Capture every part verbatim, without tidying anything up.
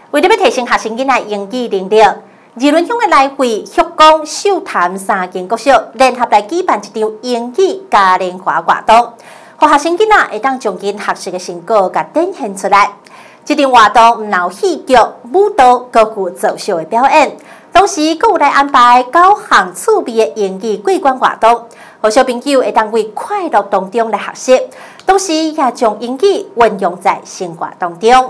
为了要提升学生囡仔英语能力，二轮乡的来回旭光、秀潭三间国小联合来举办一场英语嘉年华活动，让学生囡仔会当将因学习的成果甲展现出来。这场活动唔有戏剧、舞蹈、歌剧、作秀的表演，同时佫有来安排九项趣味的英语过关活动，让小朋友会当为快乐当中来学习，同时也将英语运用在生活当中。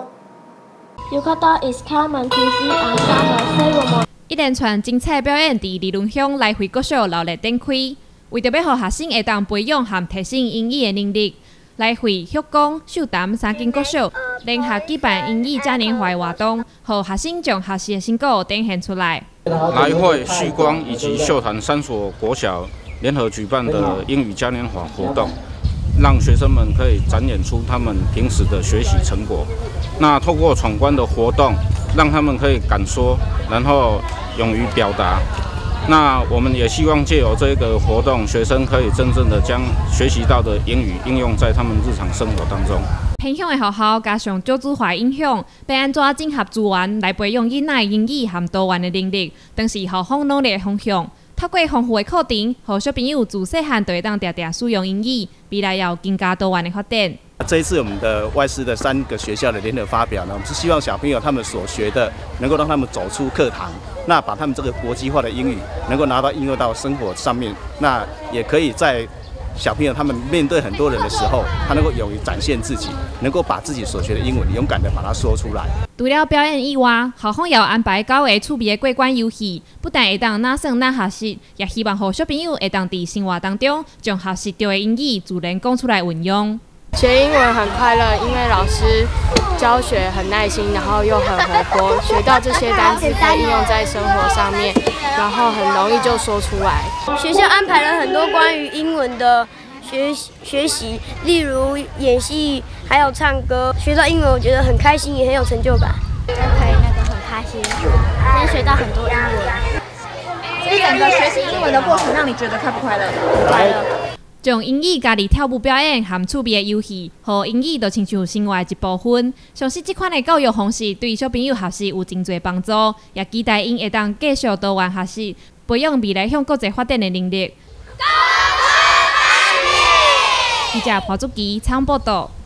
Yukata is common to see on summer ceremony. 一连串精彩表演伫二轮乡来回国小热烈展开，为着要让学生会当培养和提升英语的能力，来回旭光、秀潭三间国小联合举办英语嘉年华活动，让学生将学习的成果展现出来。 来回旭光以及秀潭三所国小联合举办的英语嘉年华活动，让学生们可以展演出他们平时的学习成果。那透过闯关的活动，让他们可以敢说，然后勇于表达。那我们也希望借由这个活动，学生可以真正的将学习到的英语应用在他们日常生活当中。 偏乡的学校加上少子化影响，要安怎整合资源来培养囡仔英语和多元的能力，当是校方努力的方向。透过丰富的课程，让小朋友自细汉就会当常常使用英语，未来也有更加多元的发展。 这一次我们的外师的三个学校的联合发表呢，我们是希望小朋友他们所学的，能够让他们走出课堂，那把他们这个国际化的英语能够拿到应用到生活上面，那也可以在小朋友他们面对很多人的时候，他能够勇于展现自己，能够把自己所学的英文勇敢的把它说出来。 除了表演以外，校方也有安排九个趣味的过关游戏，不但会当哪算哪学习，也希望让小朋友会当伫生活当中将学习到的英语自然讲出来运用。 学英文很快乐，因为老师教学很耐心，然后又很活泼，学到这些单词可以应用在生活上面，然后很容易就说出来。 学校安排了很多关于英文的学学习，例如演戏，还有唱歌。学到英文，我觉得很开心，也很有成就感。 就可以那个很开心，今天学到很多英文。 所以整个学习英文的过程让你觉得快不快乐？ 很快乐。 将英语加入跳舞表演和趣味的游戏，和英语就亲像生活的一部分。相信这款的教育方式对小朋友学习有真侪帮助，也期待因会当继续多元学习，培养未来向国际发展的能力。记者潘祖基采访报道。